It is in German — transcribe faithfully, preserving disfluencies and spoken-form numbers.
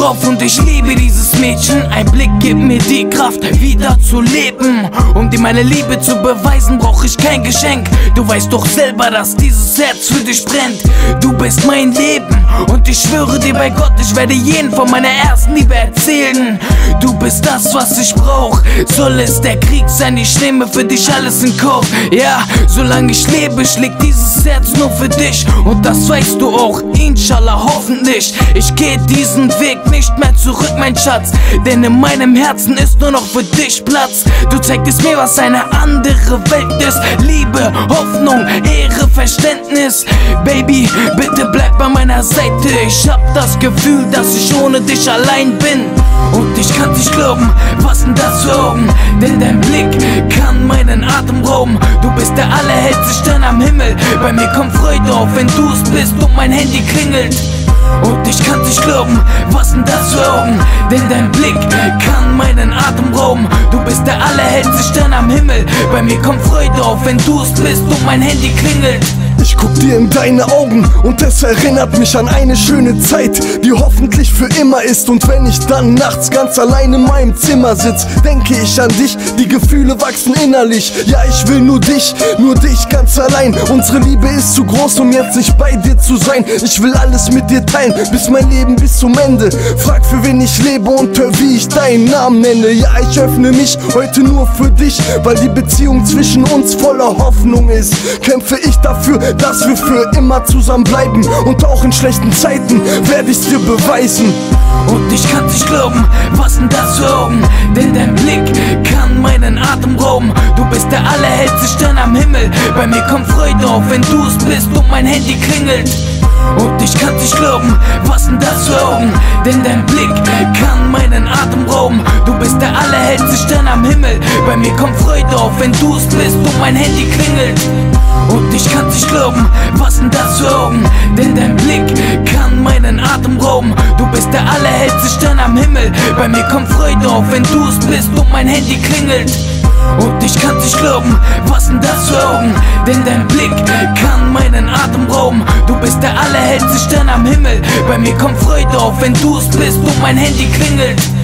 drauf und ich liebe dieses Mädchen. Ein Blick gibt mir die Kraft, wieder zu leben. Um dir meine Liebe zu beweisen, brauch ich kein Geschenk. Du weißt doch selber, dass dieses Herz für dich brennt. Du bist mein Leben und ich schwöre dir bei Gott, ich werde jeden von meiner ersten Liebe erzählen. Du bist das, was ich brauch. Soll es der Krieg sein, ich nehme für dich alles in Kauf. Ja, solange ich lebe, schlägt dieses Herz nur für dich. Und das weißt du auch, inshallah, hoffentlich. Ich geh diesen Weg nicht mehr zurück, mein Schatz, denn in meinem Herzen ist nur noch für dich Platz. Du zeigst mir, was eine andere Welt ist. Liebe, Hoffnung, Ehre, Verständnis. Baby, bitte bleib bei meiner Seite. Ich hab das Gefühl, dass ich ohne dich allein bin. Und ich kann nicht glauben, was denn das für Augen? Denn dein Blick kann meinen Atem rauben. Du bist der allerhellste Stern am Himmel. Bei mir kommt Freude auf, wenn du es bist und mein Handy klingelt. Und ich kann nicht glauben, was denn das für Augen? Denn dein Blick kann meinen Atem rauben. Du bist der allerhellste Stern am Himmel. Bei mir kommt Freude auf, wenn du es bist und mein Handy klingelt. Ich guck dir in deine Augen und es erinnert mich an eine schöne Zeit, die hoffentlich für immer ist. Und wenn ich dann nachts ganz allein in meinem Zimmer sitz, denke ich an dich, die Gefühle wachsen innerlich. Ja, ich will nur dich, nur dich ganz allein. Unsere Liebe ist zu groß, um jetzt nicht bei dir zu sein. Ich will alles mit dir teilen, bis mein Leben bis zum Ende. Frag, für wen ich lebe und hör, wie ich deinen Namen nenne. Ja, ich öffne mich heute nur für dich, weil die Beziehung zwischen uns voller Hoffnung ist. Kämpfe ich dafür, dass wir für immer zusammenbleiben. Und auch in schlechten Zeiten werde ich's dir beweisen. Und ich kann nicht glauben, was denn das für Augen? Denn dein Blick kann meinen Atem rauben. Du bist der allerhellste Stern am Himmel. Bei mir kommt Freude auf, wenn du es bist und mein Handy klingelt. Und ich kann nicht glauben, was denn das für Augen? Denn dein Blick kann meinen Atem rauben. Du bist der allerhellste Stern am Himmel. Bei mir kommt Freude auf, wenn du es bist und mein Handy klingelt. Und ich kann nicht glauben, was denn das für Augen? Denn dein Blick kann meinen Atem rauben. Du bist der allerhellste Stern am Himmel. Bei mir kommt Freude auf, wenn du es bist und mein Handy klingelt. Und ich kann nicht glauben, was denn das für Augen? Denn dein Blick kann meinen Atem rauben. Du bist der allerhellste Stern am Himmel. Bei mir kommt Freude auf, wenn du es bist und mein Handy klingelt.